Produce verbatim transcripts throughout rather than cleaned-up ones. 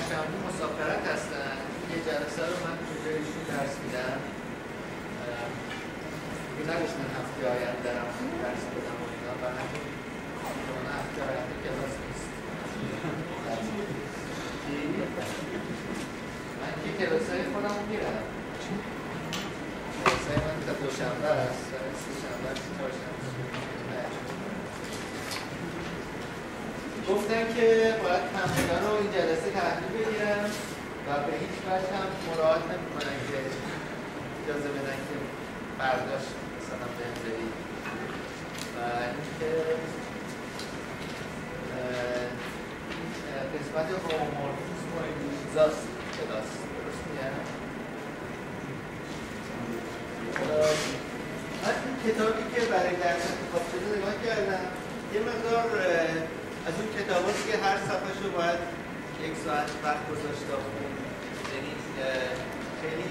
پنجشنبه مسافرت هستن. یه جلسه رو من کجایشون درس میدم. دیگه نگشتن هفته آینده دارم درس بدم و اینا، برای همین اون هفته آینده کلاس نیست. من که کلاسای خودم رو میرم. کلاسای من تا دوشنبه هست، سه شنبه هست، چهارشنبه. گفتن که باید همدیگر رو این جلسه تحلیل بگیرن و به هیچ وجه هم مراعات نمی‌کنن که اجازه بدن که برداشت مثلا بهم بدید و اینکه قسمت هومورفیسم و این چیزاست کلاس درست میگم. من این کتابی که برای درس انتخاب شده نگاه کردم، یه مقدار از اون کتاب هست که هر صفحه رو باید یک ساعت وقت گذاشته خوند، یعنی خیلی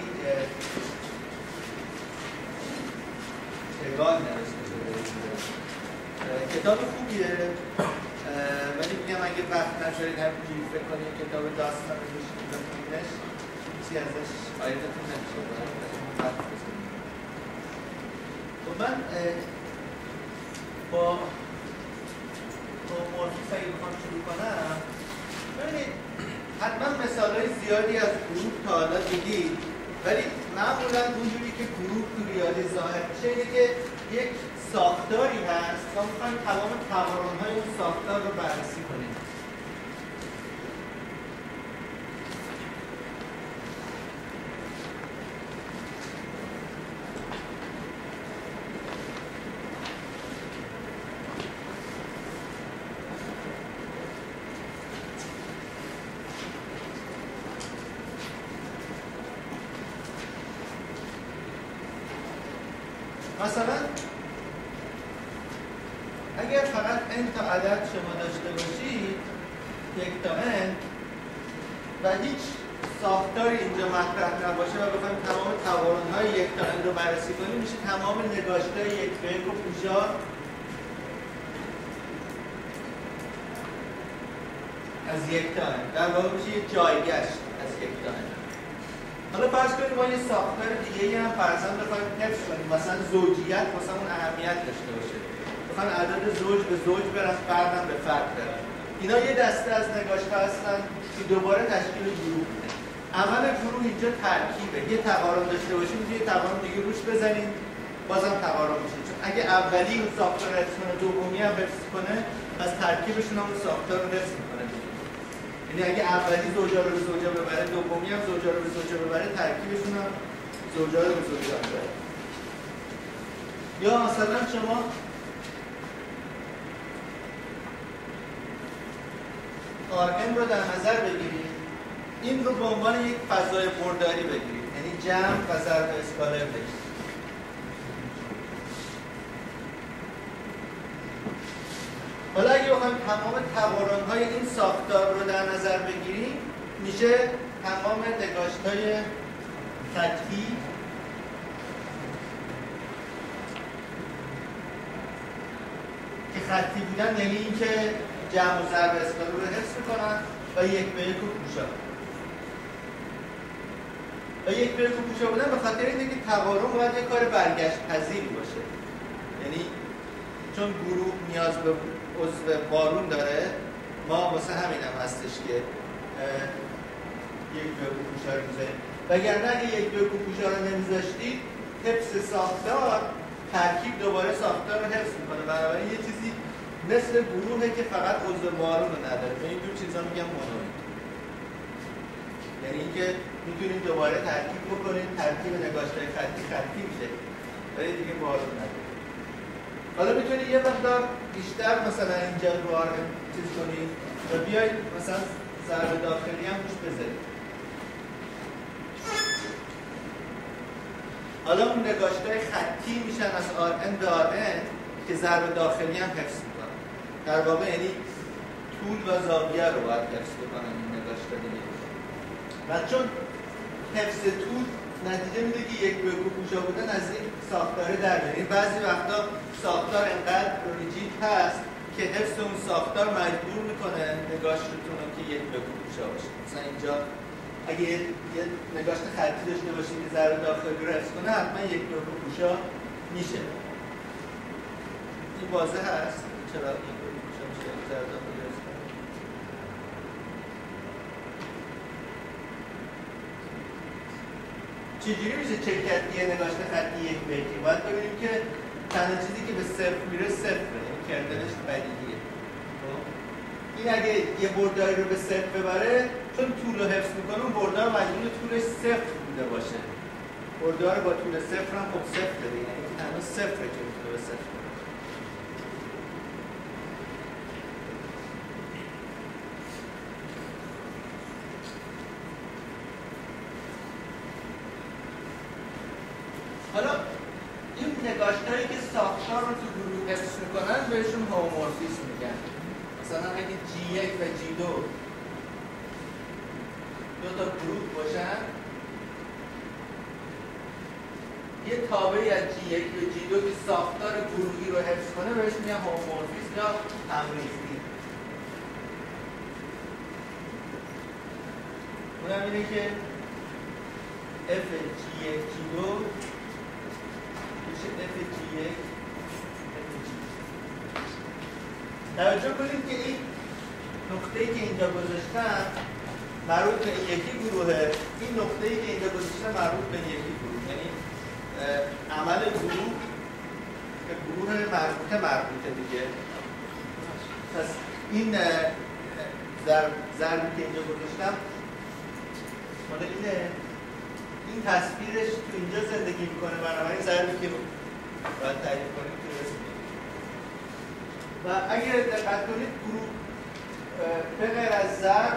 تگال نوشته شده. کتاب خوبیه ولی میگم اگه وقت نشارید همینجوری فکر کنید کتاب داستان رو بشید بخونیدش چیزی ازش آیدتون نمیشه باید وقت بزنید. خب من با هومورفیسم اگه بخوام شروع کنم، ببینید حتما مثالهای زیادی از گروه تا حالا دیدید، ولی معمولا اونجوری که گروه تو ریاضی ظاهر میشه اینه که یک ساختاری هست و میخوایم تمام تقارن‌های اون ساختار رو بررسی کنیم. مثلا اگر فقط n تا عدد شما داشته باشید، یک تا n، و هیچ ساختاری اینجا مطرح نباشه و بخوایم تمام تقارن‌های یک تا n رو بررسی کنیم، میشه تمام نگاشته‌های یک به یک و پوژار از یک تا n. در واقع میشه یک جایگشت از یک تا n. حالا فرض کنیم ما یه ساختار دیگه‌ای هم فرضاً بخوایم حفظ کنیم، مثلا زوجیت واسه اون اهمیت داشته باشه. بخوایم عدد زوج به زوج برن، فردم به فرد برن. اینا یه دسته از نگاشته هستن که دوباره تشکیل گروه میده. عمل گروه اینجا ترکیبه. یه تقارن داشته باشیم، یه تقارن دیگه روش بزنیم، بازم تقارن میشه. چون اگه اولی اون ساختار رو حفظ کنه، دومی هم حفظ کنه، از ترکیبشون هم اون ساختار رو حفظ میکنه. یعنی اگه اولی زوجا رو به زوجا ببره، دومی هم زوجا رو به زوجا ببره، ترکیبشون هم زوجا رو به زوجا ببره. یا مثلا شما آر ان رو در نظر بگیرید، این رو به عنوان یک فضای برداری بگیرید، یعنی جمع و ضرب اسکالر بگیرید. حالا اگه بخوایم تمام تقارن‌های این ساختار رو در نظر بگیریم، میشه تمام نگاشت‌های خطی که خطی بودن، یعنی اینکه جمع و ضرب اسکالر رو حفظ می‌کنن و یک به یک و پوشا. و یک به یک و پوشا بودن به خاطر اینه که تقارن باید یک کار برگشت پذیر باشه. یعنی چون گروه نیاز به عضو بارون داره، ما واسه همین هم هستش که یک به پوشا رو میذاریم. وگرنه اگه یک به پوشا رو نمیذاشتید، حفظ ساختار ترکیب دوباره ساختار رو حفظ میکنه. بنابراین یه چیزی مثل گروهه که فقط عضو بارون رو نداره. به این دو چیزا میگم مونوید. یعنی اینکه میتونیم دوباره ترکیب بکنیم، ترکیب نگاشته‌های خطی خطی میشه ولی دیگه بارون نداره. حالا میتونید یه مقدار بیشتر مثلا اینجا رو آرم چیز کنید و بیایید مثلا ضرب داخلی هم روش بذارید. حالا اون نگاشته‌های خطی میشن از آر ان به آر ان که ضرب داخلی هم حفظ میکنن. در واقع یعنی طول و زاویه رو باید حفظ بکنن این نگاشته دیگه. و چون حفظ طول نتیجه میده که یک به یک پوشا بودن از این ساختاره در میاد. بعضی وقتا ساختار انقدر ریجید هست که حفظ اون ساختار مجبور میکنه نگاشتون رو که یک بگو گوشه باشه. مثلا اینجا اگه یه نگاشت خطی داشته باشیم که ذره داخلی رو حفظ کنه حتما یک بگو گوشه میشه. این واضح هست چرا این بگو گوشه میشه ذره داخلی حفظ کنه. چجوری میشه چک کرد یه نگاشت خطی یک به یکی؟ باید ببینیم که تنها چیزی که به صفر میره صفره، یعنی کردنش بدیهیه. این اگه یه برداری رو به صفر ببره چون طول رو حفظ میکنه اون بردار مجموع طولش صفر بوده باشه. بردار با طول صفر هم خب صفر داره، یعنی تنها صفره که میتونه به صفر بره. حالا این نگاشتایی که ساختار رو تو گروه حفظ میکنن بهشون هومورفیسم میگن. مثلا اگه جی یک و جی دو دو تا گروه باشن یه تابعی از جی یک و جی دو که ساختار گروهی رو حفظ کنه بهش میگن هومورفیسم یا همریختی. اونم اینه که اف جی یک جی دو میشه اف جی یک اف جی. توجه کنید که این نقطه‌ای که اینجا گذاشتم مربوط به این یکی گروهه، این نقطه‌ای که اینجا گذاشتم مربوط به این یکی گروه، یعنی عمل گروه که گروه مربوطه مربوطه دیگه. پس این ضربی که اینجا گذاشتم مال اینه، این تصویرش تو اینجا زندگی میکنه، بنابراین ضربی که باید تعریف کنیم که رسید. و اگر دقت کنید گروه به غیر از ضرب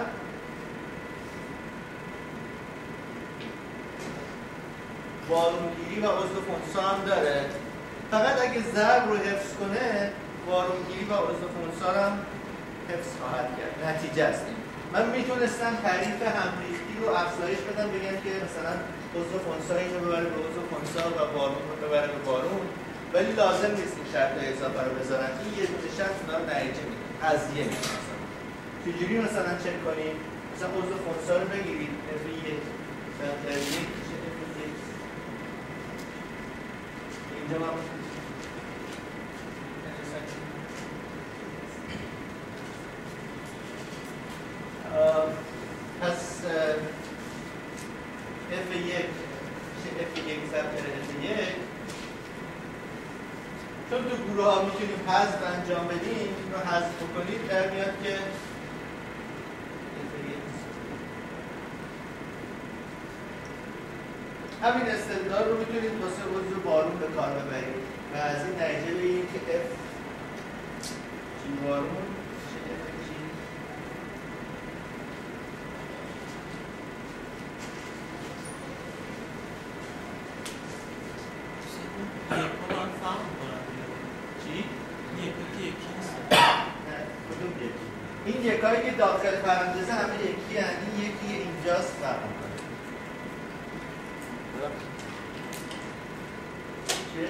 وارونگیری و عضو خنثی هم داره. فقط اگه ضرب رو حفظ کنه وارونگیری و عضو خنثی هم حفظ خواهد کرد. نتیجه است. من میتونستم تعریف همریختی رو افزایش بدم، بگم که مثلا عضو خنثی اینو ببره به عضو خنثی و وارون رو ببره به وارون، ولی لازم نیست این شرط‌های اضافه رو بذارن. این یه دونه شرط اونا رو نتیجه میده. قضیه میشه. مثلا چجوری مثلا چک کنیم؟ مثلا عضو خنثی رو بگیرید اف یک و یک میشه اف یک. اینجا من پس اف یک میشه اف یک ضرب اف یک. چون تو گروه ها میتونیم حذف انجام بدیم، این رو حذف بکنید در میاد که همین استدلال رو میتونید واسه عضو بارون به کار ببرید و از این نتیجه بگیرید که اف جی بارون میشه اف جی این یکایی که داخل پرانتزه همه یکی هستند، این یکی اینجاست فرق می‌کنه. چه؟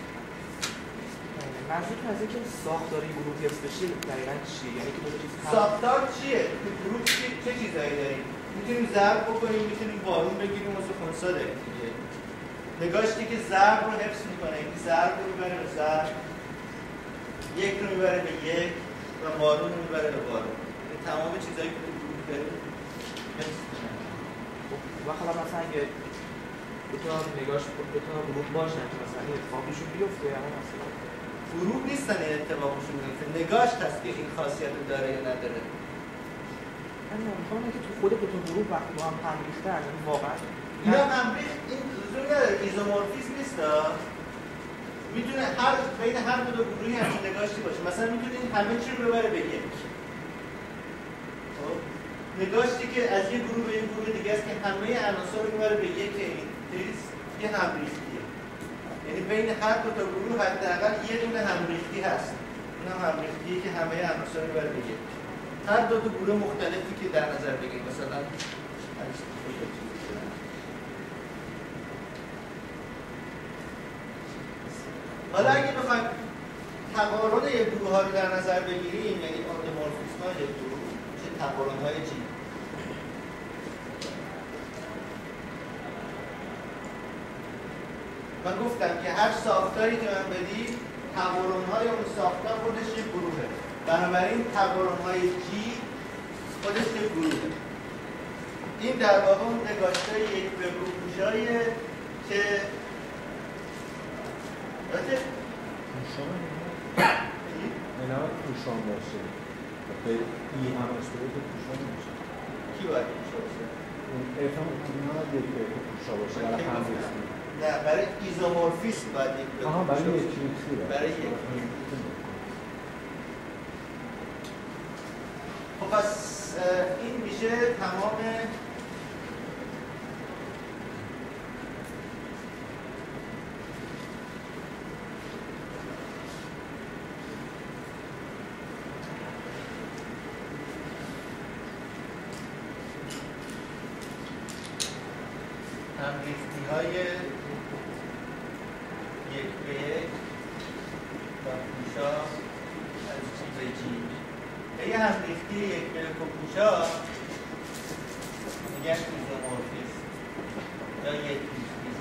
منظور از اینکه ساختار این گروه حفظ بشه دقیقاً چیه؟ یعنی که دو تا چیز ساختار چیه؟ تو گروه چی چه چیزایی داریم؟ میتونیم ضرب بکنیم، میتونیم بارون بگیریم واسه خنثی داریم دیگه. نگاشتی که ضرب رو حفظ می‌کنه، این ضرب رو می‌بره به ضرب، یک رو می‌بره به یک و بارون رو می‌بره به بارون. تمام چیزایی که تو گروه داریم حفظ می‌شن. و حالا مثلا اگه دو تا نگاش دو تا گروه باشن که مثلا این اتفاقشون بیفته، اما مثلا گروه نیستن این اتفاقشون بیفته، نگاشت هست که این خاصیت رو داره یا نداره. من نمی‌خوام که تو خود دو تا گروه وقتی با هم هم ریختن یعنی واقعا اینا هم ریخت این لزومی نداره، ایزومورفیسم نیست. میتونه هر بین هر دو تا گروهی همین نگاشتی باشه. مثلا میتونه این همه چی رو ببره به یک. خب نگاشتی که از یک گروه به یک گروه دیگه است که همه عناصر رو میبره به یک این چیز یه همریختیه. یعنی بین هر دو تا گروه حداقل یه دونه همریختی هست. اون هم همریختیه که همه عناصر رو میبره به یک. هر دو تا گروه مختلفی که در نظر بگیرید، مثلا حالا اگه بخوایم تقارن یک گروه ها رو در نظر بگیریم، یعنی آتومورفیسم های یک گروه چه تقارن های جی. من گفتم که هر ساختاری که من بدی تقارن های اون ساختار خودش یک گروهه، بنابراین تقارن های جی خودش یک گروهه. این در واقع اون نگاشتای یک به گروه‌گوشاییه که البته نمی‌دونم پوشان باشه. به ای هم استفاده پوشان باشه. کی باید پوشان باشه؟ اون افهم اون یک به پوشان باشه برای هم ریستی. نه برای ایزومورفیسم باید یک به آها برای یک ریستی. برای یک خب پس این میشه تمام همریختی های یک به یک و پوشا از چیز جی. یه همریختی یک به یک و پوشا میگن ایزومورفیسم یا یک ریختی.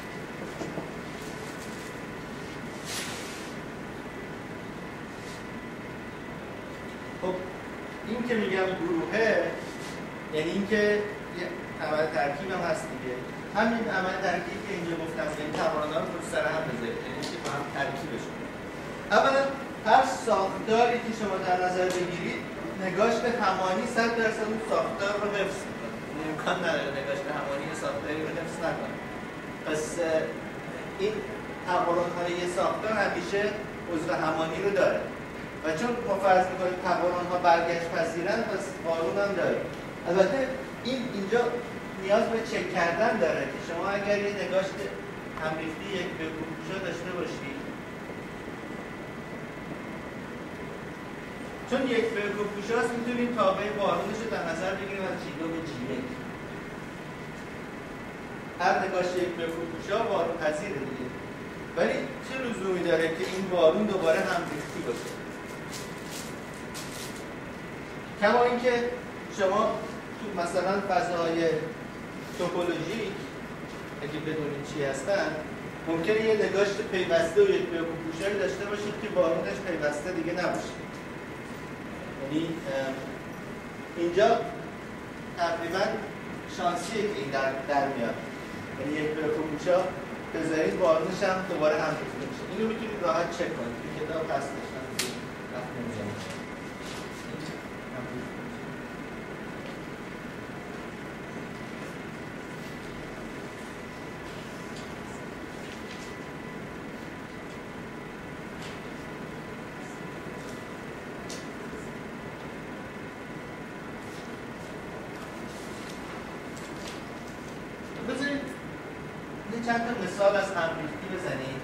خب این که میگم گروهه یعنی این که عمل ترکیب هم هست دیگه. همین عمل ترکیب که اینجا گفتم یعنی تقارن‌ها رو سر هم بذارید، یعنی که با هم ترکیبشون. اولا هر ساختاری که شما در نظر بگیرید نگاشت همانی صد درصد اون ساختار رو حفظ می‌کنه. امکان نداره نگاشت همانی ساختاری رو حفظ نکنه. پس این تقارن‌های یه ساختار همیشه عضو همانی رو داره. و چون ما فرض می‌کنیم تقارن‌ها برگشت پذیرن پس قانون هم داره. البته این اینجا نیاز به چک کردن داره که شما اگر یه نگاشت همریختی یک به گروه‌گوشا داشته باشید، چون یک به گروه‌گوشاست میتونید تابع بارونش رو در نظر بگیریم از جی دو به جی یک. هر نگاشت یک به گروه‌گوشا بارون پذیره دیگه، ولی چه لزومی داره که این بارون دوباره همریختی باشه؟ کما اینکه شما تو مثلا فضاهای توپولوژیک اگه بدونید چی هستن ممکنه یه نگاشت پیوسته و یک به گروه‌گوشایی داشته باشید که بارونش پیوسته دیگه نباشه. یعنی اینجا تقریبا شانسیه که این در, در میاد، یعنی یک به گروه‌گوشا بذارید بارونش هم دوباره هم ریخته میشه. اینو میتونید راحت چک کنید که کتاب هستش هم وقت نمیزنید. چند تا مثال از همریختی بزنید.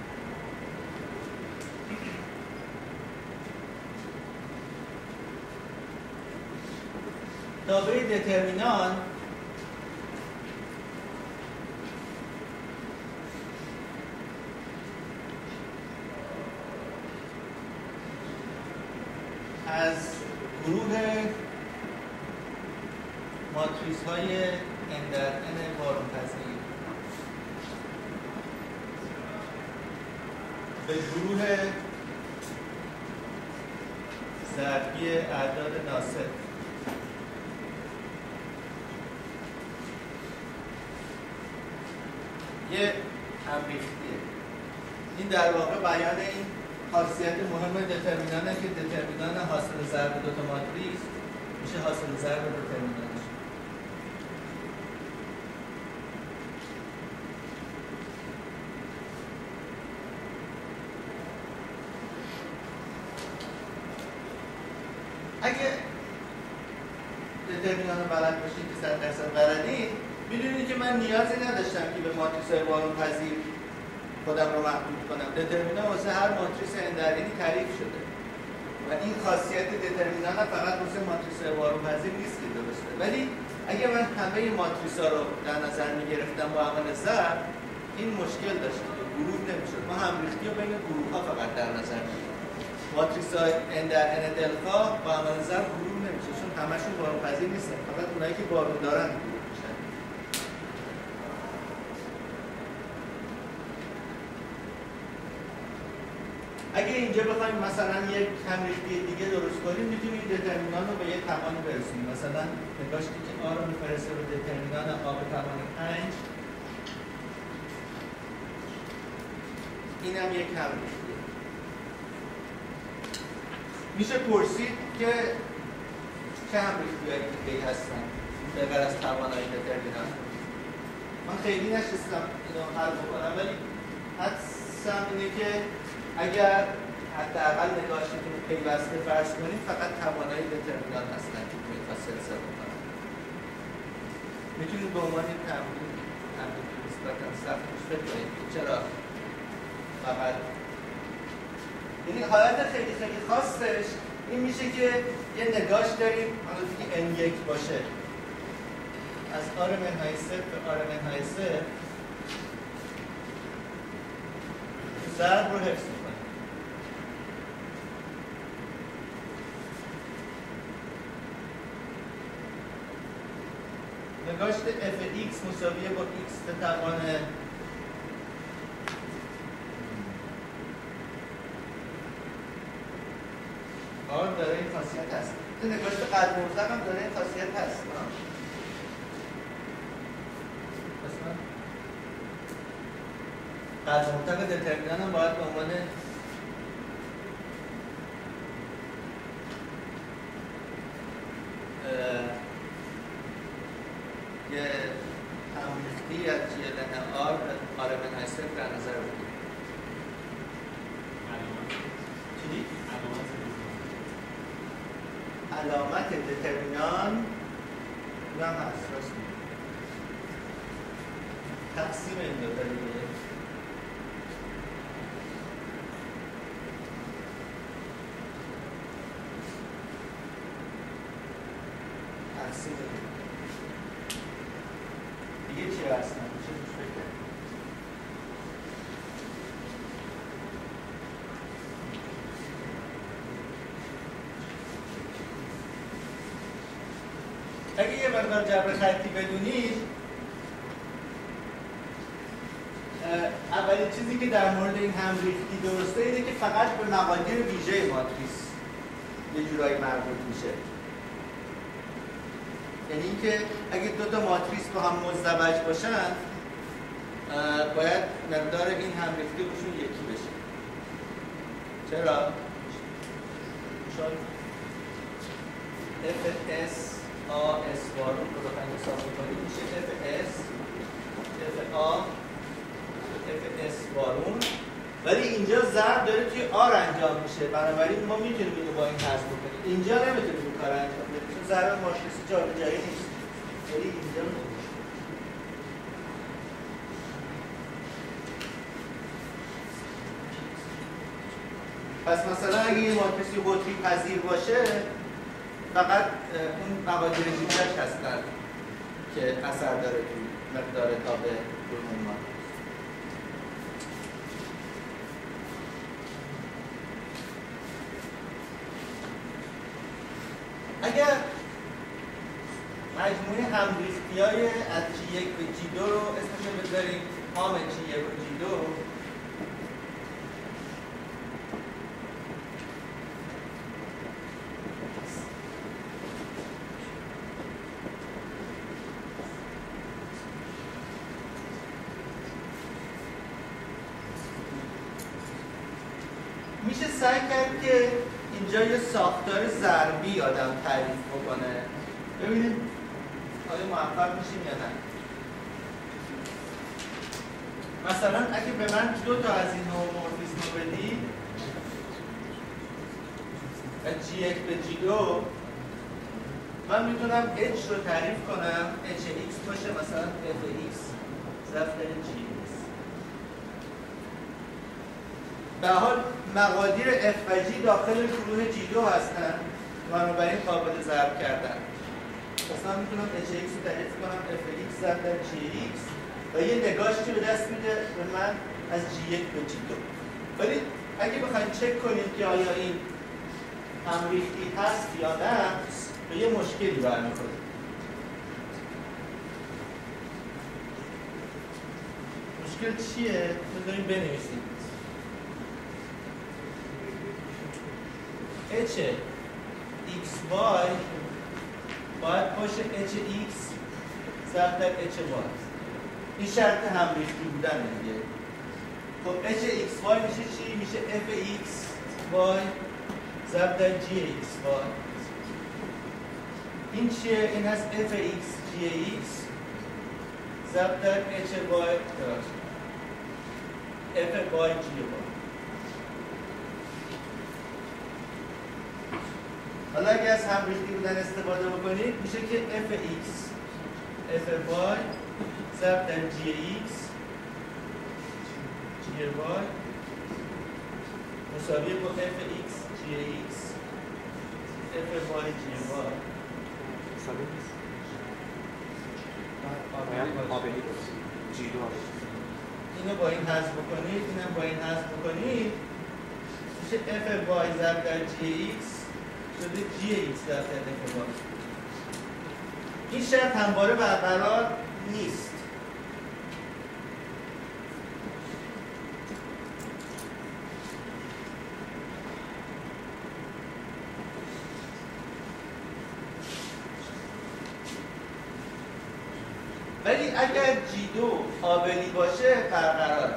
تابع دترمینان از گروه ماتریس های n در n بارون‌پذیر به گروه ضربی اعداد ناصب یه همریختیه. این در واقع بیان این خاصیت مهم دترمینانه که دترمینان حاصل ضرب دو تا ماتریس میشه حاصل ضرب دترمینانش. اگه دترمینان رو بلد باشید که صد درصد بلدید، میدونید که من نیازی نداشتم که به ماتریس‌های بارون‌پذیر خودم رو محدود کنم. دترمینان واسه هر ماتریس n در n تعریف شده و این خاصیت دترمینان فقط واسه ماتریس‌های بارون‌پذیر نیست که درسته. ولی اگه من همه ماتریس‌ها رو در نظر می‌گرفتم با عمل ضرب، این مشکل داشت که گروه نمی‌شد. ما همریختی رو بین گروه‌ها فقط در نظر می‌گیریم. ماتریس های ان در ان دلخواه با عمل ضرب ورود نمیشه، چون همشون بارون پذیر نیستن، فقط اونایی که بارون دارن ورود میشن. اگه اینجا بخوایم مثلا یک همریختی دیگه درست کنیم، میتونیم دترمینان رو به یک توانی برسونیم. مثلا نگاشتی که آ رو میفرسته به دترمینان آ به توان پنج، اینم یک همریختیه. میشه پرسید که چه همریختی‌هایی دیگه هستن به غیر از توانایی دترمینان؟ من خیلی نشستم اینو حل بکنم، ولی حدسم اینه که اگر حداقل نگاشتون رو پیوسته فرض کنیم، فقط توانایی دترمینان هستن که میتونید سلسله بکنن. میتونید به عنوان یک تمرین تمرین نسبتاً سخت روش فکر کنید که چرا فقط، یعنی حالت خیلی خیلی خاصش این میشه که یه نگاش داریم حالتی که ان یک باشه، از آر منهای صفر به آر منهای صفر ضرب رو حفظ میکنیم. نگاشت اف ایکس مساویه با ایکس به توان آر داره این خاصیت هست. تو نگاشت قدر مرتق هم داره این خاصیت هست. قدر مرتق دترمینان هم باید به عنوان یه همریختی از جی لن آر به آر منهای صفر در نظر بگیریم. چی؟ علامت دترمینان اون هم هست، راست میگه. تقسیم این دو تا دیگه تقسیم دیگه چی هست؟ چه روش بکنیم؟ اگه یه مقدار جبر خطی بدونید، اولین چیزی که در مورد این همریختی درسته اینه که فقط به مقادیر ویژه ماتریس یه جورایی مربوط میشه. یعنی اینکه اگه دو تا ماتریس با هم مزدوج باشن، باید مقدار این همریختی روشون یکی بشه. چرا؟ شاید اف اس آ اس وارون رو بخوایم حساب کنیم میشه اف اس اف آ اف اس وارون، ولی اینجا ضرب داره توی آر انجام میشه، بنابراین ما میتونیم اینو با این حذف بکنیم. اینجا نمیتونیم این کار انجام بدیم چون ضرب ماتریسی جابجایی نیست، ولی اینجا میتونیم. پس مثلا اگه این ماتریسی قطبی پذیر باشه، فقط اون مقادیر جیبش هستن که اثر داره توی مقدار تابع برمون ماتریس. اگر مجموعه همریختی‌های از جی یک به جی دو رو اسمش رو بذاریم هام جی یک و جی دو، میشه سعی کرد که اینجا یه ساختار ضربی آدم تعریف بکنه، ببینید آیا موفق میشیم یا نه. مثلا اگه به من دو تا از این هومورفیسم رو بدی، جی یک به جی دو، من میتونم H رو تعریف کنم H X باشه مثلا F X ضرب در G X. به حال مقادیر F و G داخل گروه جی دو هستن، بنابراین قابل ضرب کردن. مثلا میتونم H X رو تعریف کنم F X ضرب در G X و یه نگاشتی به دست میده به من از جی یک به جی دو. ولی اگه بخواید چک کنید که آیا این همریختی هست یا نه به یه مشکلی برمیخورید. مشکل چیه؟ بذاریم بنویسیم. h xy باید باشه hx ضرب در hy. این شرط همریختی بودن دیگه. خب hxy میشه چی؟ میشه fxy ضرب در gxy. این چیه؟ این هست fx gx ضرب در hy fy gy. حالا اگه از همریختی بودن استفاده بکنید میشه که fx fy ضرب در gx gy مساویه با fx gx fy gy. اینو با این حذف بکنید، اینم با این حذف بکنید میشه fy ضرب در gx شده gx در fy. این شرط همواره برقرار نیست. ولی اگر جی دو آبلی باشه برقراره.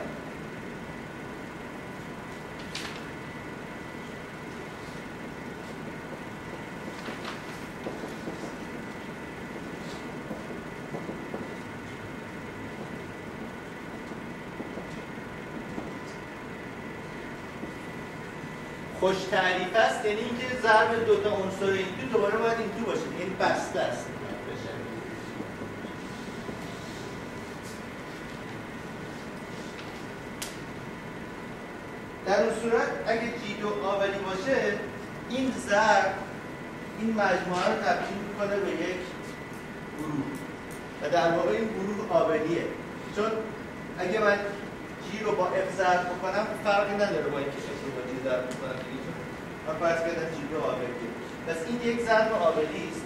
خوش تعریف است یعنی اینکه ضرب دو تا عنصر این تو دوباره باید این تو باشه، یعنی بسته است. در اون صورت اگه جی دو آبلی باشه این ضرب این مجموعه رو تبدیل میکنه به یک گروه و در واقع این گروه آبلیه، چون اگه من جی رو با اف ضرب بکنم فرقی نداره با اینکه اف رو با جی ضرب بکنم دیگه، چون من فرض کردم جی دو آبلیه. پس این یک ضرب آبلی است.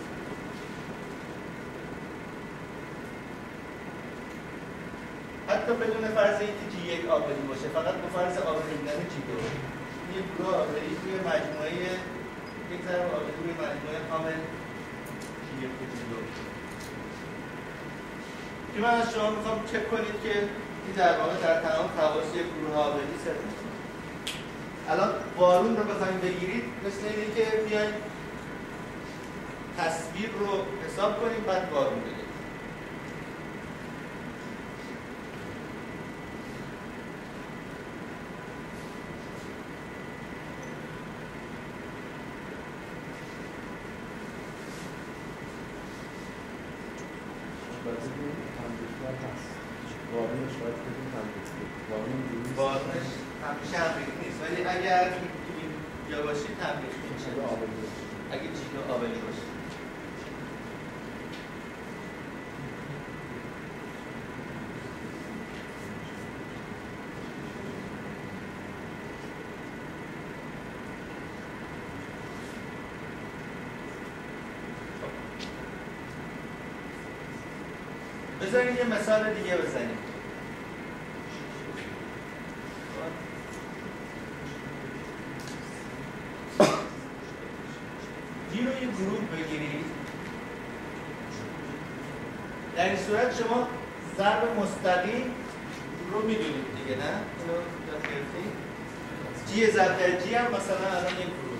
حتی بدون فرض اینکه جی یک آبلی باشه، فقط با فرض آبلی بودن جی دو. این گروه آبلی توی مجموعه یک ضرب آبلی توی مجموعه کامل جی یک و جی دو. که من از شما میخوام چک کنید که این در واقع در تمام خواص یک گروه آبلی صرف. الان وارون رو بخواید بگیرید مثل اینه که بیاید تصویر رو حساب کنیم بعد وارون بگیرید. وارونش همیشه همریخت نیست، ولی اگر تو این جا باشید همریخت میشه اگه جی دو آبلی باشه. بذارید یه مثال دیگه بزنیم. جی رو یه گروه بگیرید. در این صورت شما ضرب مستقیم رو میدونید دیگه، نه؟ اینو یاد گرفتید؟ جی ضرب در جی هم مثلا الان یک گروه.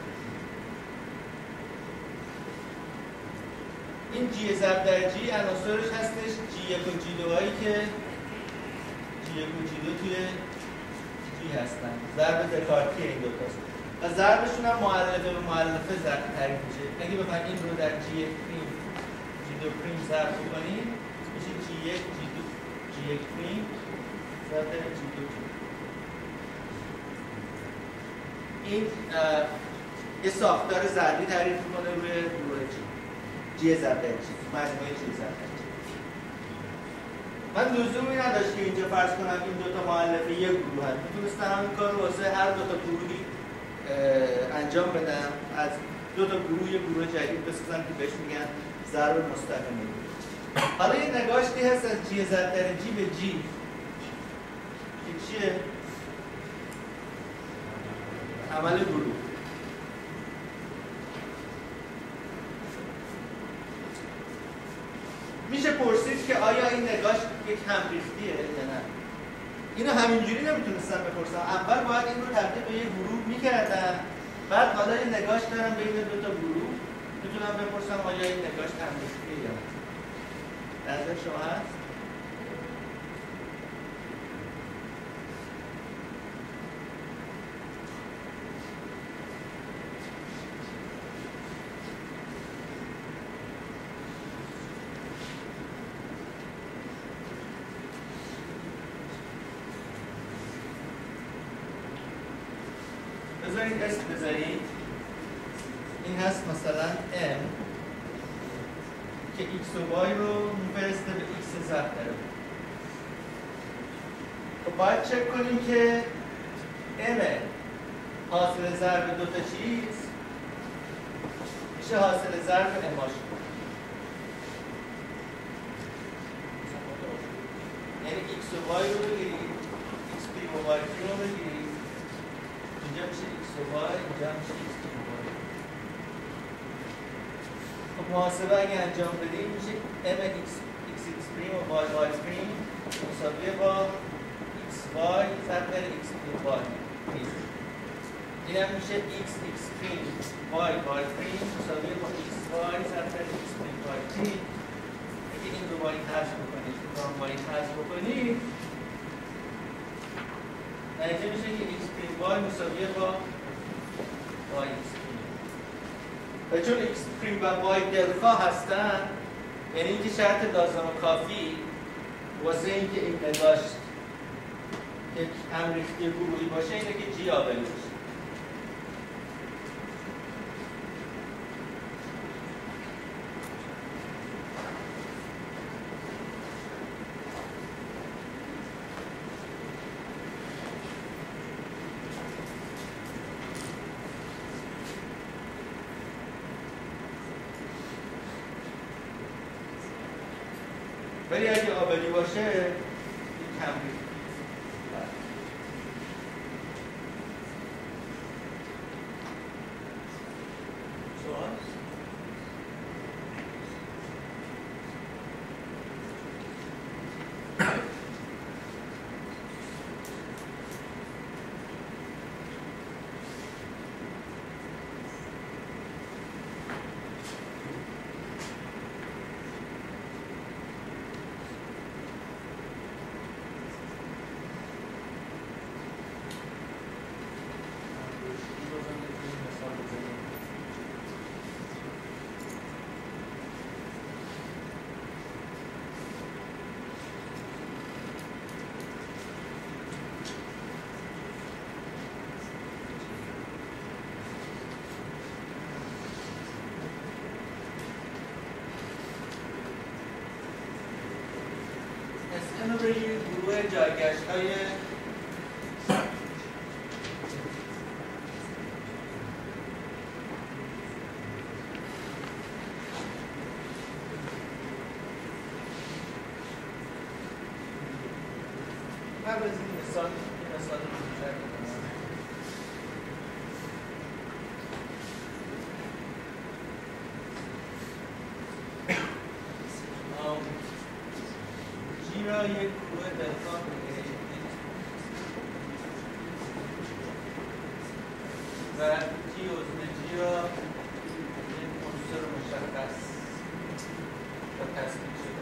این جی ضرب در جی عناصرش هستش جی یک و جی دو هایی که جی یک و جی دو توی جی هستن. ضرب دکارتی این دو تاست و ضربشون هم مؤلفه به مؤلفه ضرب تعریف میشه. اگه بخواید این رو در جی یک پریم جی دو پریم ضرب کنید میشه جی یک جی دو جی یک پریم ضرب در جی دو جی. این یه ساختار ضربی تعریف میکنه روی گروه جی. جی ضرب در جی، مجموعه جی ضرب در جی. من لزومی نداشت که اینجا فرض کنم این دو تا مؤلفه یک گروه هست. میتونستم همین کار رو واسه هر دو تا گروهی انجام بدم، از دو تا گروه یه گروه جدید بسازم که بهش میگن ضرب مستقیمی. حالا یه نگاشتی هست از جی زد در جی به جی که چیه؟ عمل گروه. میشه پرسید که آیا این نگاش یک همریختیه یا نه؟ اینو همینجوری نمیتونستم بپرسم. اول باید این رو تبدیل به یه گروه میکردم، بعد حالا یه نگاش دارم بین دو تا گروه، میتونم بپرسم آیا این نگاش همریختیه یا نه. نظر شما هست؟ بذارید اسم بذارید. این هست مثلا m که x و y رو میفرسته به x ضرب داره. خب باید چک کنیم که m حاصل ضرب دو تا چیز میشه حاصل ضرب m شد. یعنی x و y رو بگیرید، x پریم و y پریم رو بگیرید، اینجا میشه x و y، اینجا میشه x پریم و y. خب محاسبه اگه انجام بدیم میشه m x x x پریم و y y پریم مساویه با xy ضرب در x پریم y. این هم میشه x x پریم y y پریم مساویه با xy ضرب در x پریم y پریم. اگه این رو با این حذف بکنید، این رو با این حذف بکنید، نتیجه میشه که x پریم y مساویه با yx پریم. و چون x پریم و y دلخواه هستن، یعنی اینکه شرط لازم و کافی واسه اینکه این نگاش یک همریختی گروهی باشه اینه که جی آبل باشه. ولی اگه آبلی باشه این کمری سوال؟ اسم رو یه گروه جایگشت های قبل از این مثال این مثال رو بیشتر کنم. جی را یک گروه دلخواه بگیرید و جی عضو جی را یک عنصر مشخص و تصمیم شده.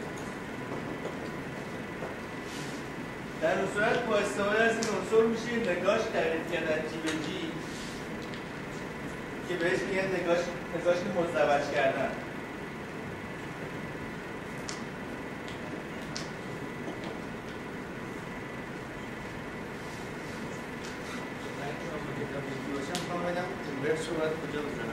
در اون صورت با استفاده از این عنصر میشه نگاش تعریف کرد از جی به جی که بهش میگن نگاش نگاش مزدوج کردن. اینورس رو باید کجا بزنم؟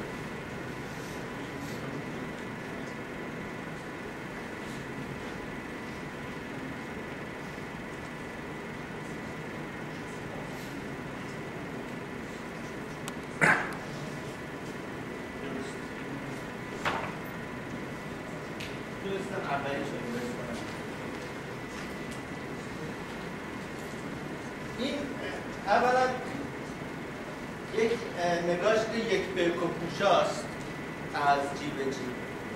میتونستم اولیش رو درست کنم. این اولا یک نگاشت یک برک و پوشاست از جی به جی.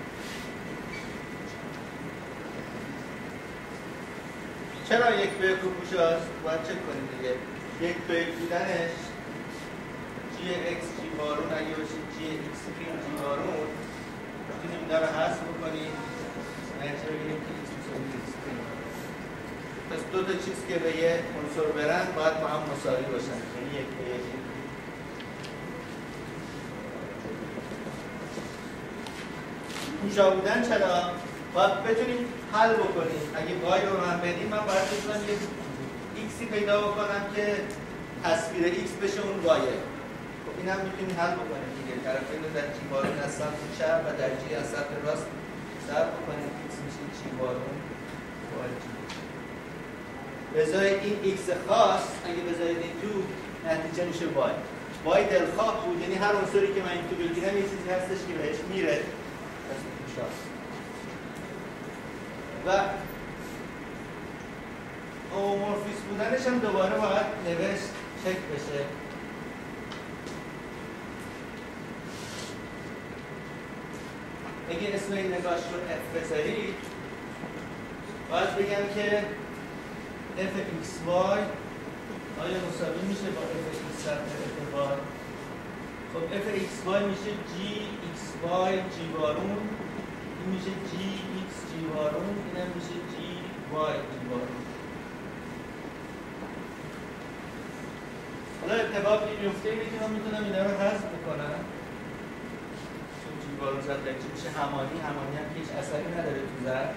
چرا یک برک و پوشاست؟ باید چک کنید دیگه. یک برک بودنش جی اکس جی بارون اگه باشه جی اکس پریم جی بارون میتونیم اینا رو حذف بکنیم نتیجه بگیریم که ایکس مساوی ایکس پریم. پس دو تا چیز که به یه عنصر برن باید با هم مساوی باشن، یعنی یک به یک. پوشا بودن چرا؟ باید بتونیم حل بکنیم. اگه وای رو من بدیم من باید بتونم یه ایکسی پیدا بکنم که تصویر ایکس بشه اون وایه. خب این هم میتونیم حل بکنیم دیگه. طرفین رو در جی بارون از سمت چپ و در جی از سمت راست ضرب بکنیم. ایکس میشه جی بارون وای جی. بذارید این ایکس خاص اگه بذارید این تو نتیجه میشه وای. وای دلخواه بود، یعنی هر عنصری که من این تو بگیرم یه چیزی هستش که بهش میره. و اومورفیس بودنش هم دوباره باید نوشت چک بشه. اگه اسم این نگاش رو اف بذارید باید بگم که اف ایکس وای آیا مساوی میشه با اف ایکس سطح اف وای. خب اف ایکس وای میشه جی ایکس وای جی بارون، این میشه جی ایکس جی بارون، این هم میشه جی وای جی بارون. حالا ارتباط میفته میتونم میتونم اینا رو حذف بکنم چون جی بارون زد در چی میشه همانی. همانی هم که هیچ اثری نداره تو زد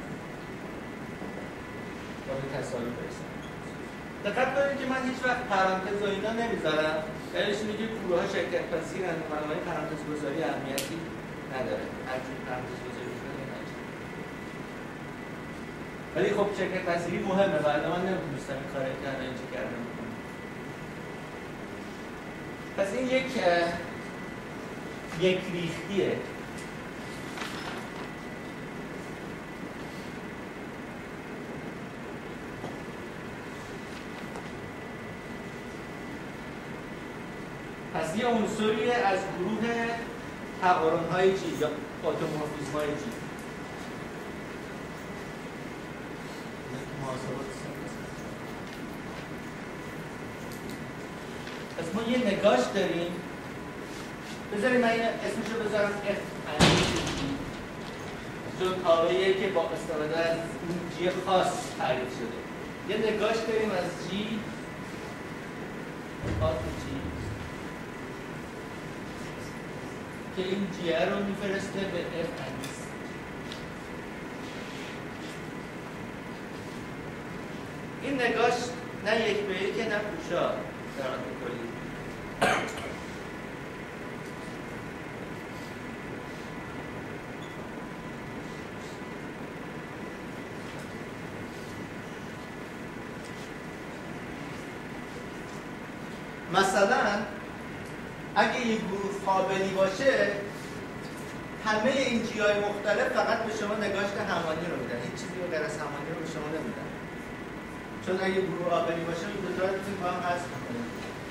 با به تصاوی برسم. دقت کنید که من هیچ وقت پرانتز و اینا نمیذارم. دلیلش اینه که کوره ها شرکت پذیرن، بنابراین پرانتز گذاری اهمیتی نداره. هر جور پرانتز گذاری کنید نجید. ولی خب شرکت پذیری مهمه، بعد من نمیتونستم این کار که الان اینجا کردم بکنم. پس این یک یک ریختیه. پس یه عنصری از گروه تقارن‌های جی یا اتومورفیسم‌های جی. پس ما یه نگاش داریم. بذاریم من این اسمشو بذارم اف جی چون تابعیه که با استفاده از این جی خاص تعریف شده. یه نگاش داریم از جی آت جی که این جی رو میفرسته به اف انیس. این نگاش نه یک به یک نه پوشا در حالت کلی. مثلا اگه یک گروه قابلی باشه همه این جی های مختلف فقط به شما نگاشت همانی رو میدن، هیچ چیزی غیر از همانی رو به شما نمیدن. چون اگه گروه قابلی باشه این دو تا رو با هم حذف می‌کنه.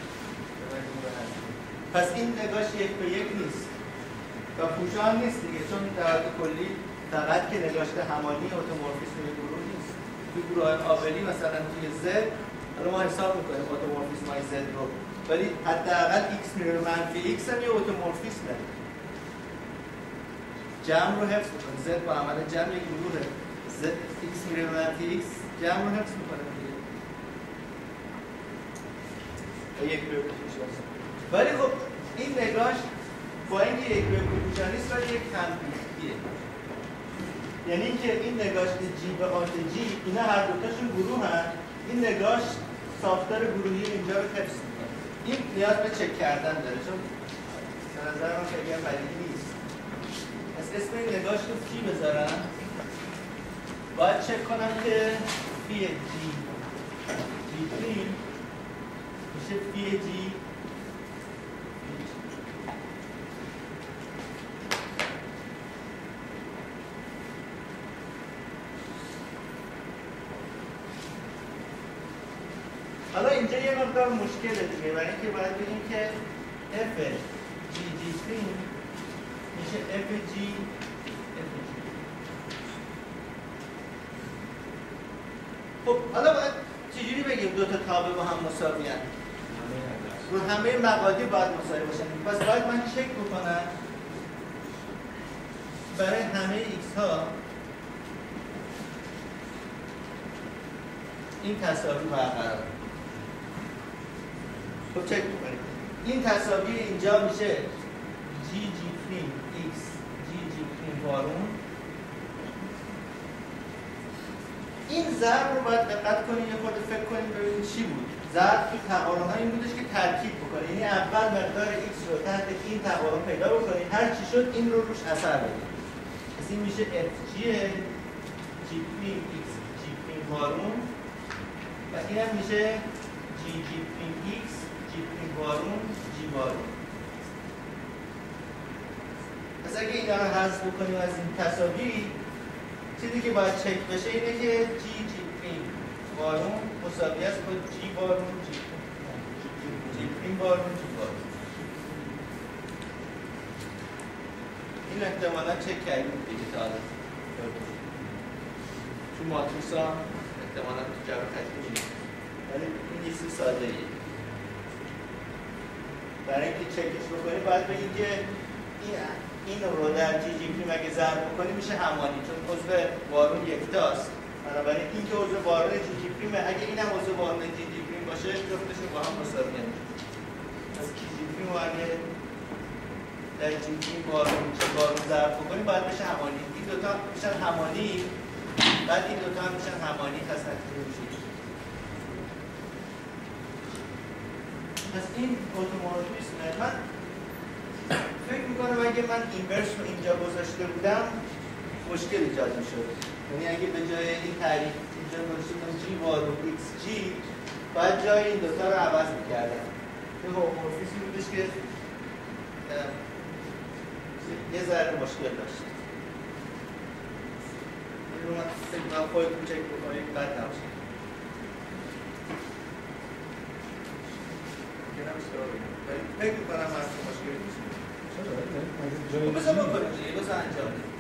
پس این نگاش یک به یک نیست و پوشا هم نیست دیگه، چون در حالت کلی فقط که نگاشت همانی اتومورفیسم گروه نیست. توی گروه های قابلی مثلا توی زد حالا ما حساب می‌کنیم اتومورفیسم های زد رو، ولی حداقل ایکس میره منفی ایکس هم یه اتومورفیسمه. جمع رو حفظ می‌کنه. زد با عمل جمع یک گروهه. زد ایکس میره منفی ایکس جمع رو حفظ می‌کنه دیگه. و یک به پوشاست. ولی خب این نگاش با اینکه یک به پوشا نیست ولی یک هم‌ریختیه. یعنی اینکه این نگاش جی به آت جی اینا هر دو تاشون گروه هن. این نگاش ساختار گروهی اینجا رو حفظ می‌کنه. این نیاز به چک کردن داره چون به نظر من خیلی هم بدیهی نیست. پس اسم این نگاش رو چی بذارم؟ باید چک کنم که فی جی جی پریم میشه فی جی حالا اینجا یه مقدار مشکله دیگه، برای اینکه باید بگیم که f جی جی پریم میشه f g f g. خب حالا باید چجوری بگیم دو تا تابع با هم مساوی هستند؟ رو همه مقادیر باید مساوی باشن. پس باید من چک بکنم برای همه ایکس ها این تساوی برقرار. خب چک بکنیم. این تساوی اینجا میشه جی جی پریم ایکس جی جی پریم بارون. این ضرب رو باید دقت کنیم، یه خورده فکر کنیم ببینیم چی بود. ضرب تو تقارن‌ها این بودش که ترکیب بکنه، یعنی اول مقدار x رو تحت این تقارن پیدا بکنیم، هر چی شد این رو روش اثر بدیم. پس این میشه fg g پریم x g پریم بارون و این هم میشه g g پریم x g پریم بارون g بارون. پس اگه اینا رو حذف بکنیم از این تساوی، چیزی که باید چک بشه اینه که g g پریم بارون مساوی است با g بارون g پریم بارون g بارون. این احتمالا چک کردیم دیگه تا حالا تو ماتریس ها احتمالا تو جبه تکمیل نیست، ولی این یه چیز ساده ایه. برای اینکه چکش بکنیم باید بگیم که این این رو در جی جی پریم اگه ضرب بکنیم میشه همانی، چون عضو بارون یکتاست. بنابراین این که عضو بارون جی جی پریمه، اگه این هم عضو بارون جی جی پریم باشه جفتشون با هم مساوی میشن. از جی جی پریم رو اگه در جی جی پریم بارون میشه بارون ضرب بکنیم باید بشه همانی. این دوتا میشن همانی، بعد این دوتا هم میشن همانی پس نتیجه میشه. پس این اتوماتیسمه. من فکر میکنم اگه من اینورس رو اینجا گذاشته بودم مشکل ایجاد میشد. یعنی اگه به جای این تعریف اینجا گذاشته بودم g بارون xg، باید جای این دوتا رو عوض میکردم. یه هومورفیسمی بودش که یه ذره مشکل داشت. این رو من فکر میکنم خودتون چک بکنید بد نباشه. فکر میکنم از مشکلی نیست. بذار بکنیم دیگه، بذار انجام بدیم.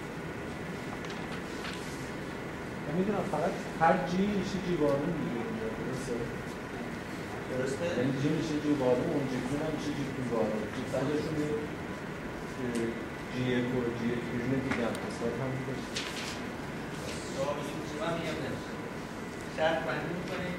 من میدونم فقط هر جی میشه جی بارون دیگه، درسته؟ درسته؟ یعنی جی میشه جی بارون، اون جی پریم هم میشه جی پریم بارون. فرقشون جی یک و جی یک بیرون دیگه هم قسمت هم میکنه. شما میگیم چه من میگم نمیشه. شرط بندی میکنیم.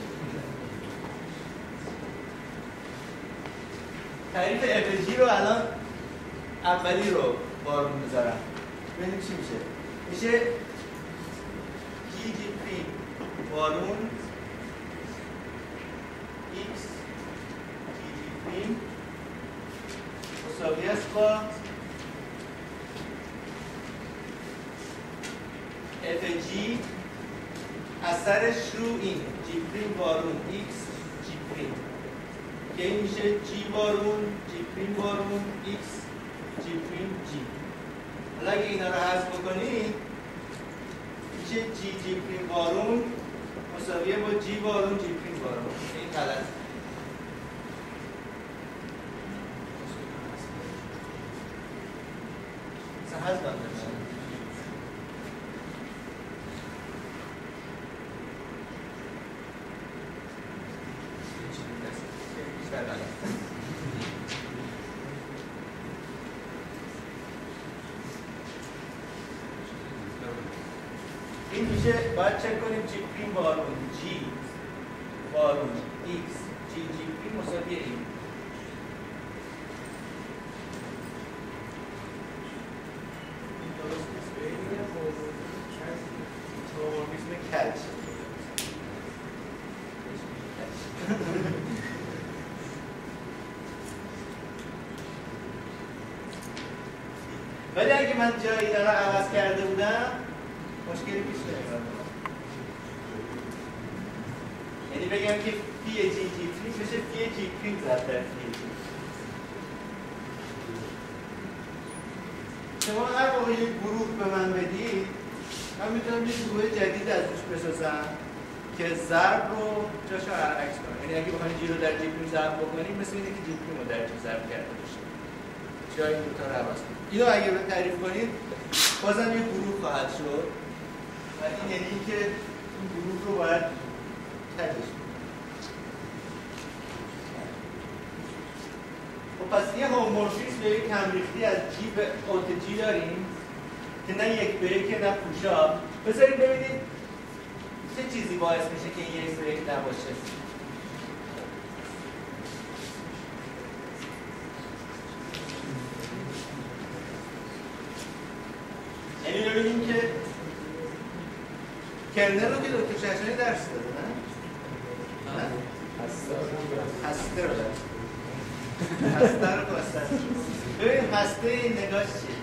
تعریف اف جی رو الان اولی رو بارون میذارم. ببینیم چی میشه. میشه جی جی پریم بارون x جی جی پریم مساوی است با اف جی اثرش رو این جی پریم بارون x جی پریم که این میشه جی بارون جی پریم بارون x جی پریم جی. حالا اگه اینا رو حذف بکنید میشه جی جی پریم بارون مساویه با جی بارون جی پریم بارون. این غلط. مثلا حذف بکنید. این میشه باید چک کنیم جی پریم بارون جی بارون x جی جی پریم مساوی این. این درست نیست به این هومورفیسم کج. ولی اگه من جایی اینا رو عوض کرده بودم مشکلی پیش نمیاد. یعنی بگم که فی جی جی پریم بشه فی جی پریم ضرب در فی جی. شما هر موقع یک گروه به من بدید، من میتونم یک گروه جدید از روش بسازم که ضرب رو جاشو برعکس کنم. یعنی اگه بخوایم جی رو در جی پریم ضرب بکنیم مثل اینه که جی پریم رو در جی ضرب کرده باشه. جای این دو تا رو عوض کنیم. اینو اگه تعریف کنید بازم یه گروه خواهد شد. و این یعنی اینکه این گروه رو باید تدریس کنیم. خب پس یه هومورفیسم به یک همریختی از جی به اوت جی داریم که نه یک به یک نه پوشا. بذارید ببینید چه چیزی باعث میشه که این یک به یک نباشه. یعنی ببینیم که کرنل رو که دکتر شهشانی درس داده نه؟ هسته رو درس هسته رو باسته ببینیم هسته این نگاش چیه؟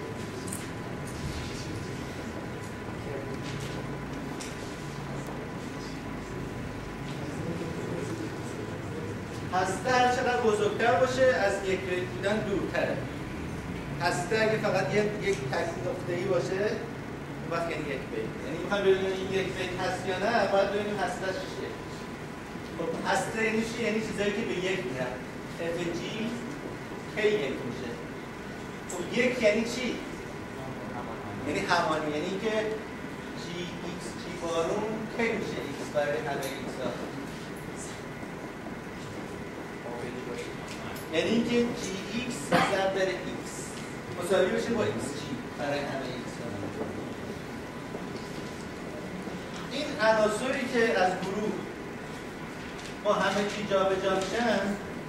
هسته هر چقدر بزرگتر باشه از یک به یک بودن دورتره. هسته اگه فقط یک یک تک نقطه‌ای باشه اون وقت یعنی یک به یک. یعنی میخوایم ببینیم این یک به یک هست یا نه باید ببینیم هسته‌اش چیه. خب هسته یعنی چی؟ یعنی چیزایی که به یک میرن. اف جی کی یک میشه. خب یک یعنی چی؟ یعنی همانی، یعنی که جی ایکس جی بارون کی میشه ایکس برای همه ایکس ها. یعنی اینکه جی ایکس ضرب در ایکس مساوی بشه با ایکس جی برای همه ایکس ها. این عناصری که از گروه با همه چی جابجا میشن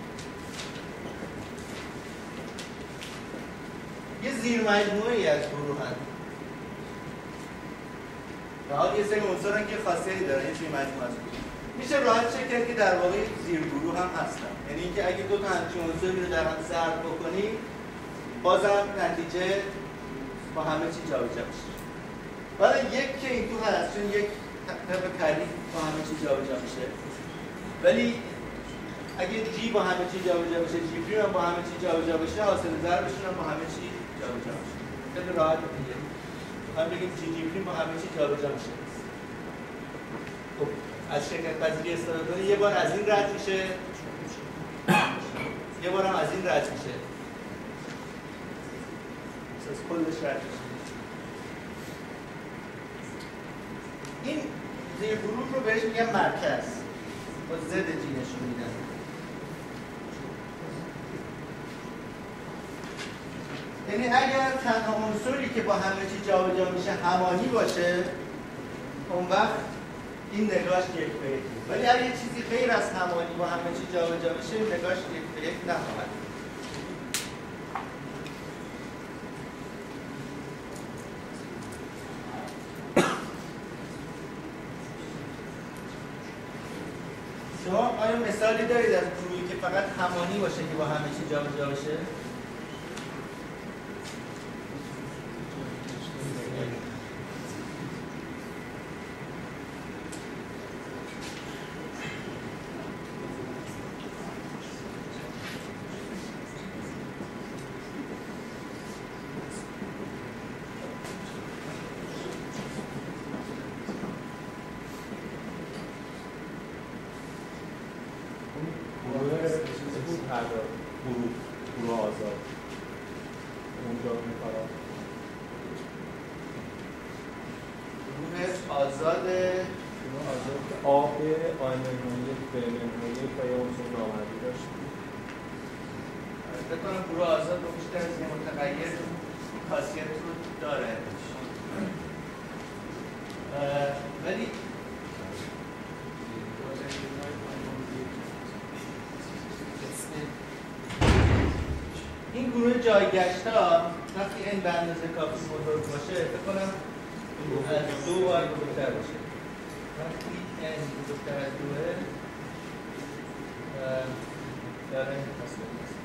یه زیر مجموعه‌ای از گروه هست. در حال یه سری عنصرن که خاصیتی دارن، یه زیر مجموعه است. میشه راحت چک کرد که در واقع زیر گروه هم هستن. یعنی اینکه اگه دو تا همچین عنصری رو در هم ضرب بکنی بازم نتیجه با همه چی جابجا میشه. ولی یک که این تو هست چون یک طبق تعریف با همه چی جابجا میشه. ولی اگه جی با همه چی جابجا بشه، جی پریم هم با همه چی جابجا بشه، حاصل ضربشون هم با همه چی جابجا میشه. خیلی راحت دیگه. ما بگیم جی جی پریم با همه چی جابجا میشه. خب از شرکت پذیری استفاده کنی یه بار از این رد میشه، یه بار هم از این رد میشه. از کلش رد میشه. این زیر گروه رو بهش میگم مرکز. با زد جی نشون میدن. یعنی اگر تنها عنصری که با همه چی جابجا میشه همانی باشه، اون وقت این نگاش یک به یک. ولی اگر یه چیزی غیر از همانی با همه چی جابجا بشه، نگاش یک به یک نخواهد. شما آیا مثالی دارید از گروهی که فقط همانی باشه که با همه چی جابجا بشه؟ جایگشت‌ها وقتی این به اندازه کافی بزرگ باشه فکر کنم از دو بار بزرگتر باشه. وقتی این بزرگتر از دوه داره این تصمیم است.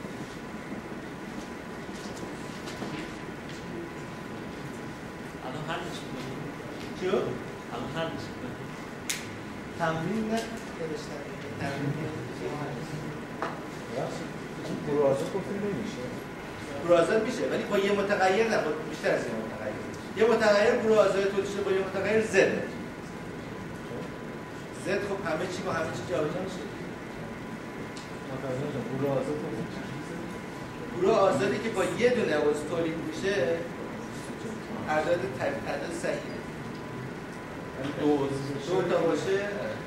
الان حلش می‌کنیم. چیو؟ الان حلش می‌کنیم. تمرین نه نوشتن. تمرین راست. پروازه گفتیم نمیشه. پروازه میشه ولی با یه متغیر نه، با بیشتر از یه متغیر. یه متغیر پروازه توشه با یه متغیر زد. زد خب همه چی با همه چی جابجا میشه. گروه آزاد گروه آزادی که با یه دونه عضو تولید میشه اعداد تعداد صحیحه. دو دو تا باشه.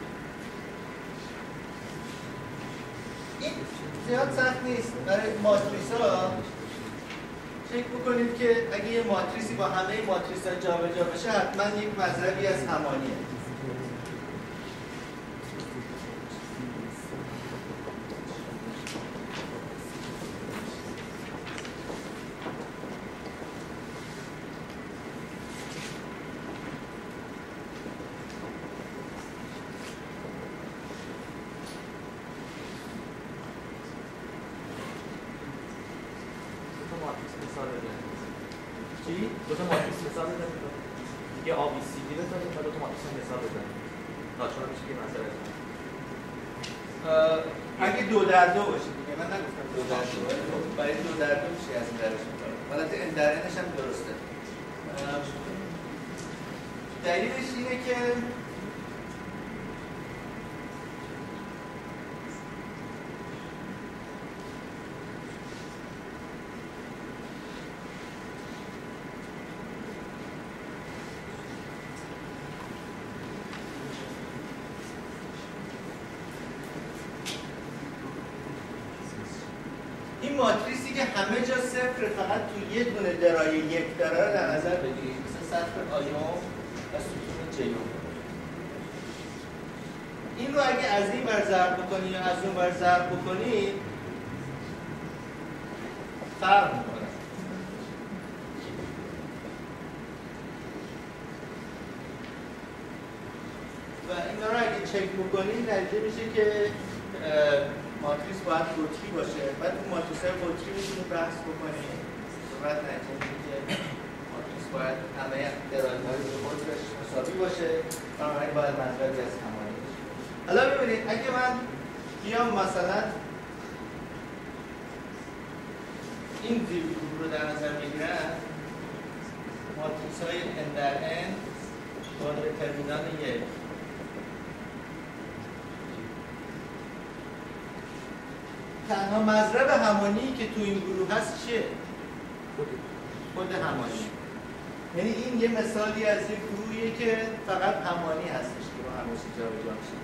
این زیاد سخت نیست. برای ماتریس ها فکر بکنید که اگه یه ماتریسی با همه ماتریس ها جابجا بشه حتما یک مضربی از همانیه. دو تا ماتریس مثال بزنید. یه آبی سی دی بزنید و دو تا ماتریس مثال بزنید. ناچار میشه که مسئله اگه دو در دو باشه دیگه من نگفتم دو در دو برای دو در دو میشه از این درش میکنم. حالت این در اینش هم درسته. دلیلش اینه که این ماتریسی که همه جا صفر فقط تو یه دونه درای یک داره رو در نظر بگیرید، مثل سطح آیوم و ستون جیوم. این رو اگه از این ور ضرب بکنی یا از اون ور ضرب بکنی فرق میکنه. و اینا رو اگه چک بکنی نتیجه میشه که ماتریس باید قطری باشه. بعد اون ماتریس های قطری میتونی بحث بکنی. بعد نتیجه میشه که ماتریس باید همه درازه های قطرش مساوی باشه. بنابراین باید مضربی از همانی باشه. حالا ببینید اگه من بیام مثلا این زیر گروه رو در نظر بگیرم، ماتریس های n در n با دترمینان یک تنها مضرب همانی که تو این گروه هست چیه؟ خود همانی. یعنی این یه مثالی از یک گروهیه که فقط همانی هستش که با همه چیز جابجا میشه.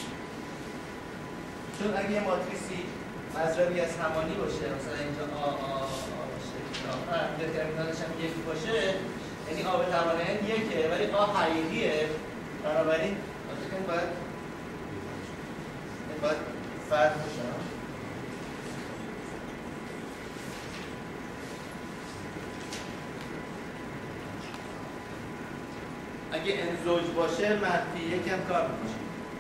چون اگه یه ماتریسی مضربی از همانی باشه، مثلا اینجا آ آ آ باشه، آخر دترمینانش هم یک باشه، یعنی آ به توان n یکه ولی آ حقیقیه. بنابراین این باید این باید فرق باشه. اگه n زوج باشه منفی یک هم کار میکنه.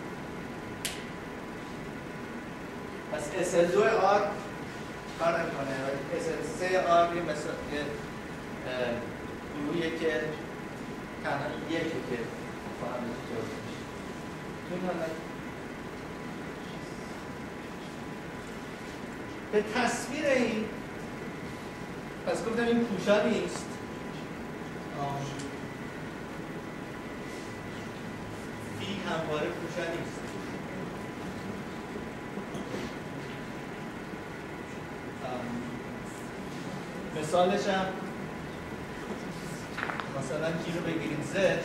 پس اس ال دو آر کار نمیکنه ولی اس ال سه آر یه مثلا یه گروهیه که تنها یکه که با هم جابجا میشه. تو این حالت به تصویر این پس گفتم این پوشا نیست. فی همواره پوشا نیست. مثالش هم مثلا کی رو بگیریم زد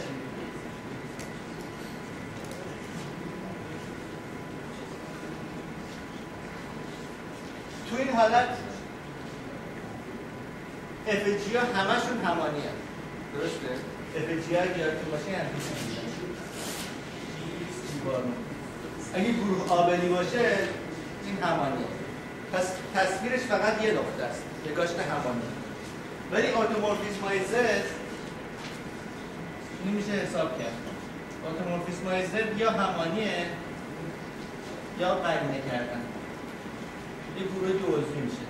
تو این حالت اف جی ها همشون همانی هم. درسته؟ اف جی ها گیارتون باشه هم اگه گروه آبلی باشه این همانیه. پس تصویرش فقط یه نقطه است، نگاشت همانی. ولی اتومورفیسم های زد این میشه حساب کرد. اتومورفیسم های زد یا همانیه یا قرینه کردن. یه گروه دو عضوی میشه.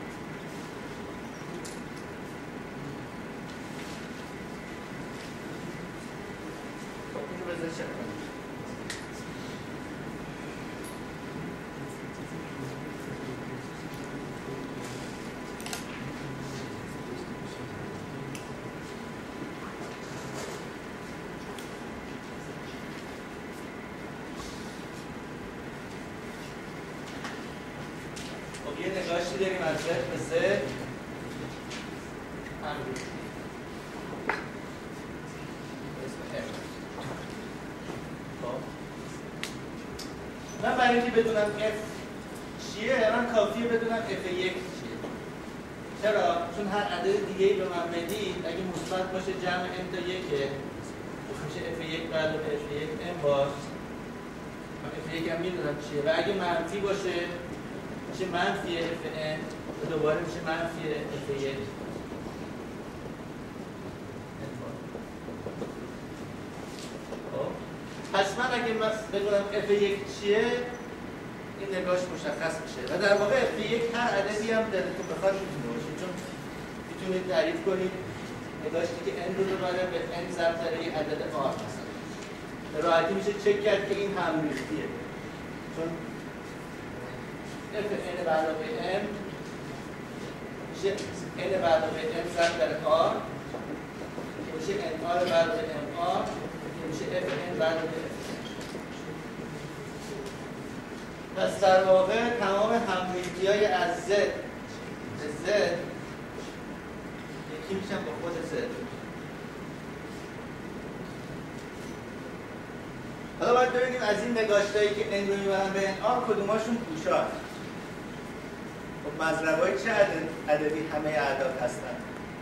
خب اینو بذار چک کنیم. هم ریختی اسم F. خب من برای اینکه بدونم F چیه من کافیه بدونم اف یک چیه. چرا؟ چون هر عدد دیگه‌ای به من بدید اگه مثبت باشه جمع n تا یکه میشه اف یک به علاوه اف یک n باز من اف یک هم میدونم چیه و اگه منفی باشه میشه منفی اف n و دوباره میشه منفی اف یک n باز. خب پس من اگه من بدونم اف یک چیه این نگاهش مشخص میشه و در واقع اف یک هر عددی هم دلتون بخواد میتونه باشه چون میتونید تعریف کنید نگاهش که n رو ببره به n ضرب در یک عدد r مثلا به راحتی میشه چک کرد که این هم ریختیه چون اف n به علاوه m میشه n به علاوه m ضرب در r میشه n r به علاوه m r میشه اف n به علاوه f. پس در واقع تمام همریختی‌های از Z به Z یکی میشن با خود Z. حالا باید ببینیم از این نگاشتایی که n رو میبرن به n کدوماشون پوشان. خب مضربای چه عدد عددی همه اعداد هستن؟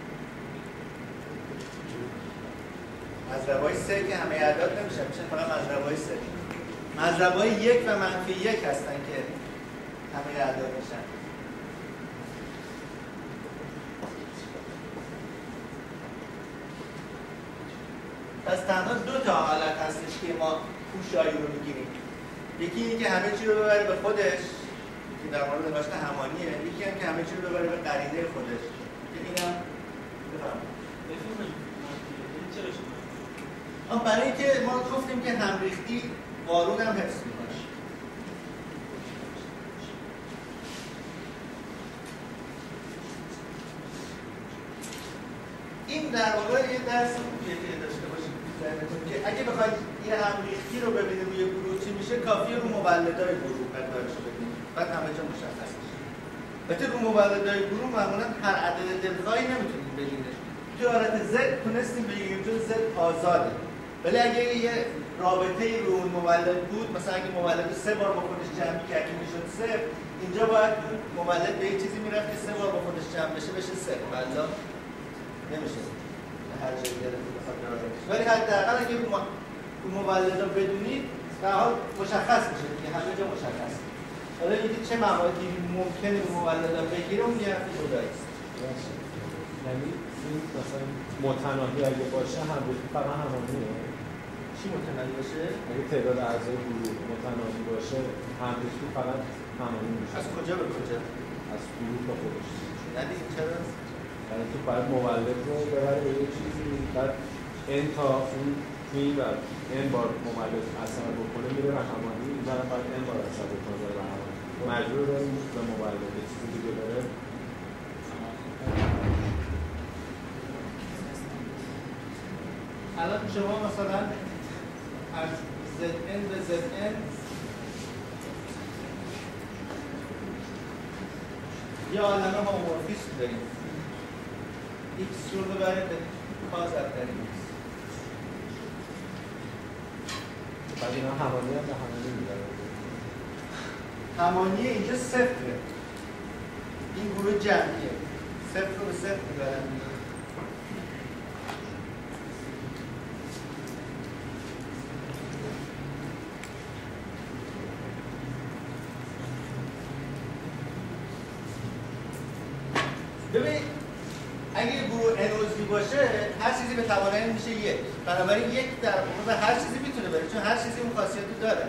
مضربای سه که همه اعداد نمیشن میشن فقط مضربای سه. مضربای یک و منفی یک هستن که همه اعداد میشن. پس تنها دو تا حالت هستش که ما پوشایی رو میگیریم. یکی اینی که همه چی رو ببره به خودش که در مورد نگاشت همانیه، یکی هم که همه چی رو ببره به قرینه خودش که اینم بفهمیم. اما برای اینکه ما گفتیم که همریختی قانون هم حفظ میکنه. این در واقع یه درس خوبیه که داشته باشید که اگه بخواید یه همریختی رو ببینید روی گروه چی میشه کافیه رو مولدای گروه مقدارش ببینید بعد همه جا مشخص میشه. البته رو مولدای گروه معمولا هر عدد دلخواهی نمیتونید ببینید. تو حالت Z تونستیم بگیریم چون Z آزاده. ولی اگه یه رابطه رو اون مولد بود مثلا اگه مولد سه بار با خودش جمع کرد که میشد صفر اینجا باید مولد به یه چیزی میرفت که سه بار با خودش جمع بشه بشه صفر والا نمیشه هر جایی دلتون بخواد رابطه بشه. ولی حداقل اگه رو مولد رو بدونید به حال مشخص میشه که همه جا مشخص. حالا اینکه چه مواردی ممکنه رو مولد رو بگیره اون یه حرف جدایی است. یعنی این مثلا متناهی اگه باشه هم فقط همانیه. چی متناهی باشه؟ اگه تعداد اعضای گروه متناهی باشه همریختی فقط همانی میشه. از کجا به کجا؟ از گروه تا خودش. یعنی چرا؟ یعنی تو باید مولد رو ببره به یه چیزی بعد n تا اون توی و n بار مولد اثر بکنه میره به همانی این برای باید n بار اثر بکنه بره به همانی مجبور بریم به مولد یه چیزی دیگه بره. الان شما مثلا از زد ان به زد ان یه عالمه هومورفیسم داریم x رو ببریم به کاز افترین x بعد اینا همانی هم به همانی میبره همانی اینجا صفره این گروه جمعیه صفر رو به صفر میبرن ببین اگه گروه n عضوی باشه هر چیزی به توان n میشه یک بنابراین یک در واقع به هر چیزی میتونه بره چون هر چیزی اون خاصیت رو داره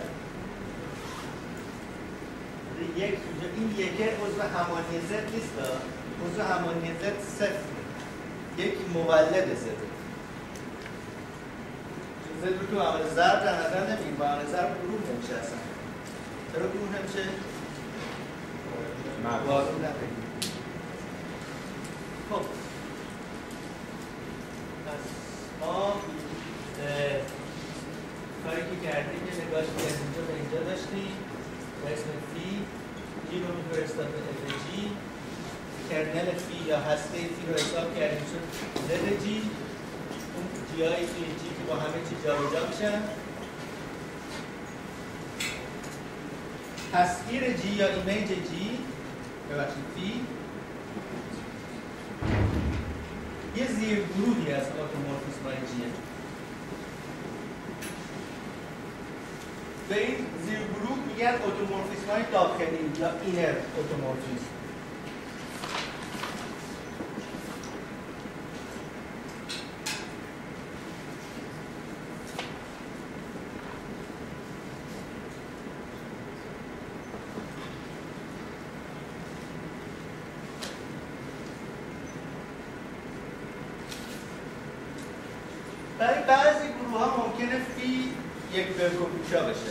یک اینجا این یکه عضو همانی z نیست عضو همانی z صفر یک مولد z z رو تو عمل ضرب در نظر نمیگیم با عمل ضرب گروه نمیشه اصلا چرا گروه نمیشه؟ وارون نمیگیم خب پس ما کاری که کردیم یه نگاهی که از اینجا به اینجا داشتیم با اسم فی جی رو میفرستاد به اف جی کرنل فی یا هسته فی رو حساب کردیم شد زد جی، اون جی های توی جی که با همه چی جابجا میشن. تصویر جی یا ایمیج جی ببخشید فی یه زیر گروهی از اتومورفیسم های جیه. به این زیر گروه میگن اتومورفیسم های داخلی یا اینر اتومورفیسم. برای بعضی گروه ها ممکنه فی یک برکوپوچا بشه.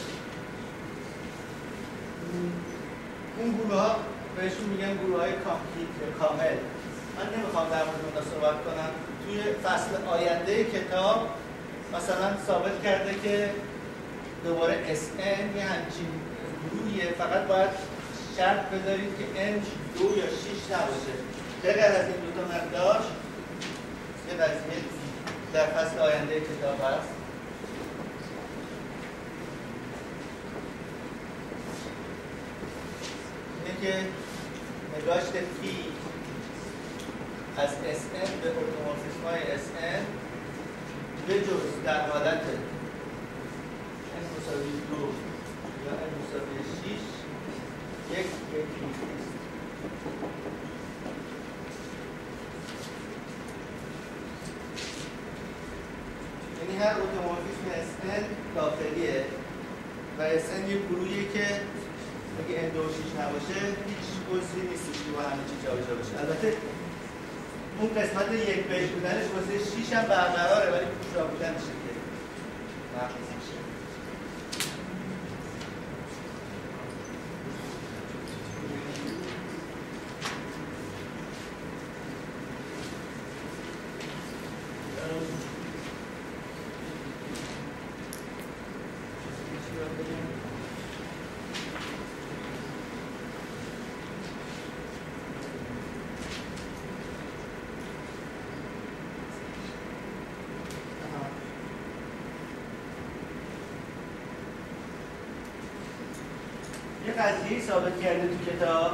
اون گروه ها بهشون میگن گروه های کامپلیت یا کامل. من نمیخوام در مورد اونها صحبت کنم. توی فصل آینده کتاب مثلا ثابت کرده که دوباره اس ان یه همچین گروهیه، فقط باید شرط بذارید که ان دو یا شش نباشه. بغیر از این دو تا مقدار یه قضیه در فصل آینده کتاب هست. اینه که نگاشت فی از اس ان به اتومورفیسم های اس ان به جز در حالت n مساوی دو یا n مساوی شش یک یکی یعنی هر اتومورفیسم اس ان داخلیه و اس ان یک گروهیه که اگه n دو و شش نباشه هیچ عضوی نیستش که با همه چی جابجا بشه. البته اون قسمت یک بیش بودنش واسه شش هم برقراره ولی پوشا بودنش که نقص میشه. یه قضیه‌ای ثابت کرده تو کتاب،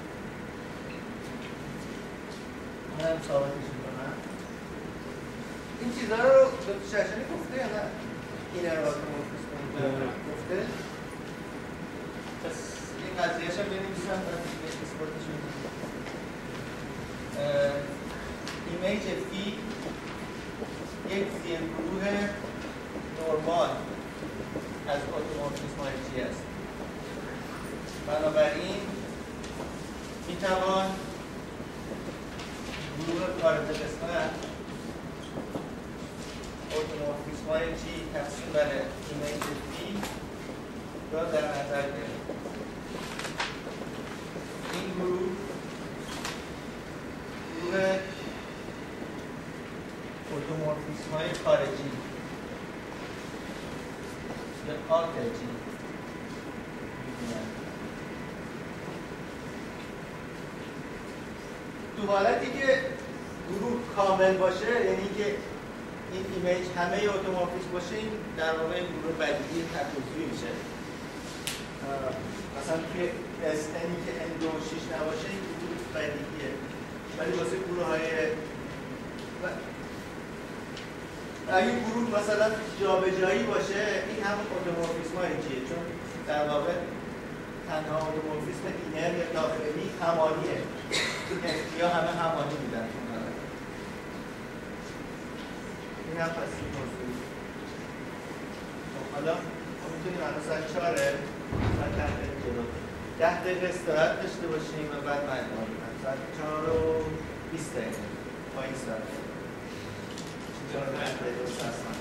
منم ثابتش می‌کنم. این چیزها رو دکتر ششنی گفته یا نه؟ این اراتومورفیسم گفته؟ پس این قضیه‌اش هم بنویسم و اثباتش می‌کنم. ایمیج فی یک زیرگروه نرمال از اتومورفیسم های جی است. بنابراین میتوان گروه خارج قسمت اتومورفیسم های جی تقسیم بر ایمیج فی را در نظر گرفت. این گروه گروه اتومورفیسم های خارجی یا آرتجی تو حالتی که گروه کامل باشه، یعنی که این ایمیج همه اتومورفیسم باشه، این در واقع گروه بدیهی تکوزوی میشه. مثلا توی اس انی که ان دو و شش نباشه این گروه بدیهیه، ولی واسه گروه های اگه گروه مثلا جابجایی باشه این همون اتومورفیسم های جیه، چون در واقع تنها اتومورفیسم اینر یا داخلی همانیه، یا همه همانی میدن. این هم پس این موضوعی. حالا ما میتونیم الان ساعت چهاره ساعت ده دقیقه جلو ده دقیقه استراحت داشته باشیم و بعد من ادامه میدم. ساعت چهار و بیست دقیقه با این ساعت چهار و ده دقیقه